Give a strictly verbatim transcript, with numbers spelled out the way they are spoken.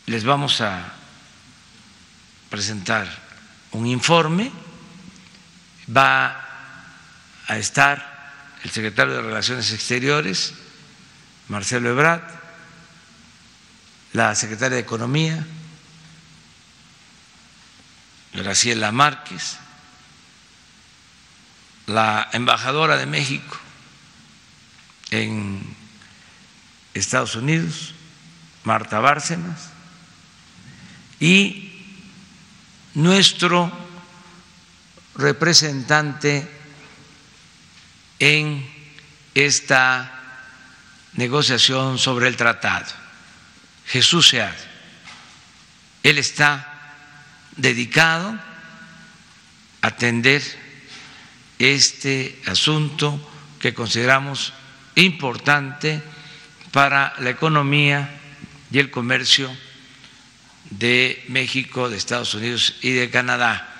les vamos a presentar un informe, va a estar el secretario de Relaciones Exteriores, Marcelo Ebrard, la secretaria de Economía, Graciela Márquez, la embajadora de México en Estados Unidos, Marta Bárcenas, y nuestro representante en esta negociación sobre el tratado, Jesús Seade. Él está dedicado a atender este asunto que consideramos importante para la economía y el comercio de México, de Estados Unidos y de Canadá.